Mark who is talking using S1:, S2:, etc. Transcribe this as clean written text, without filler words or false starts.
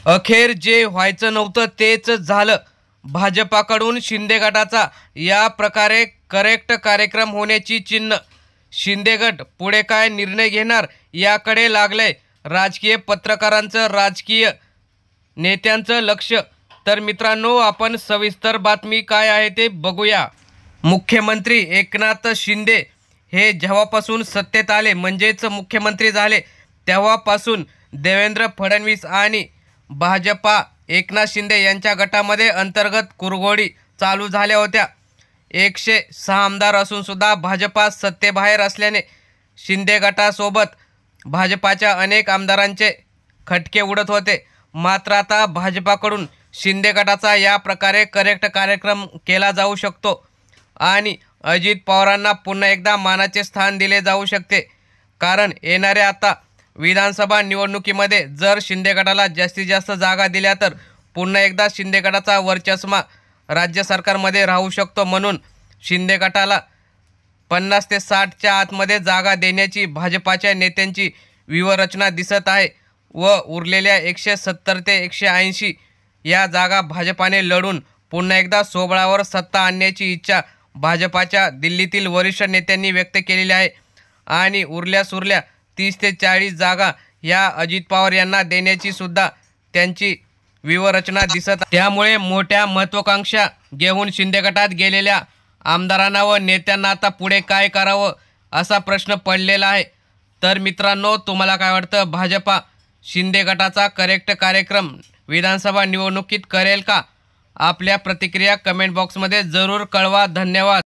S1: अखेर जे व्हायचं नव्हतं तेच झालं। भाजपाकडून शिंदे गटाचा या प्रकारे करेक्ट कार्यक्रम होण्याची चिन्ह। शिंदे गट पुढे काय निर्णय घेणार याकडे लागलंय राजकीय पत्रकारांचं, राजकीय नेत्यांचं लक्ष। तर मित्रांनो, आपण सविस्तर बातमी काय आहे ते बघूया। मुख्यमंत्री एकनाथ शिंदे हे जेव्हापासून सत्तेत आले म्हणजेच मुख्यमंत्री झाले तेव्हापासून देवेंद्र फडणवीस आणि भाजपा एकनाथ शिंदे यांच्या गटामध्ये अंतर्गत कुरघोडी चालू झाल्या होत्या। 106 आमदार असून सुद्धा भाजपा सत्तेबाहेर असल्याने शिंदे गटासोबत भाजपाच्या अनेक आमदारांचे खटके उडत होते। मात्र आता भाजपाकडून शिंदे गटाचा या प्रकारे करेक्ट कार्यक्रम केला जाऊ शकतो आणि अजित पवारांना पुन्हा एकदा मानाचे स्थान दिले जाऊ शकते। कारण येणाऱ्या आता विधानसभा निवडणुकीमध्ये जर शिंदे गटाला जास्तीत जास्त जागा दिल्या तर पुन्हा एकदा शिंदे गटाचा वर्चस्व राज्य सरकारमध्ये राहू शकतो। म्हणून शिंदे गटाला 50 ते 60च्या आतमध्ये जागा देण्याची भाजपाच्या नेत्यांची व्यूहरचना दिसत आहे व उरलेल्या 170 ते 180 या जागा भाजपाने लढून पुन्हा एकदा सोबळावर सत्ता आणण्याची इच्छा भाजपाच्या दिल्लीतील वरिष्ठ नेत्यांनी व्यक्त केलेली आहे आणि उरल्या सुरल्या 30 ते 40 जागा या अजित पवार यांना देण्याची सुद्धा त्यांची व्यूहरचना दिसत आहे। त्यामुळे मोठ्या महत्त्वाकांक्षा घेऊन शिंदे गटात गेलेल्या आमदारांना व नेत्यांना आता पुढे काय करावं असा प्रश्न पडलेला आहे। तर मित्रांनो, तुम्हाला काय वाटतं, भाजपा शिंदे गटाचा करेक्ट कार्यक्रम विधानसभा निवडणुकीत करेल का? आपल्या प्रतिक्रिया कमेंट बॉक्समध्ये जरूर कळवा। धन्यवाद।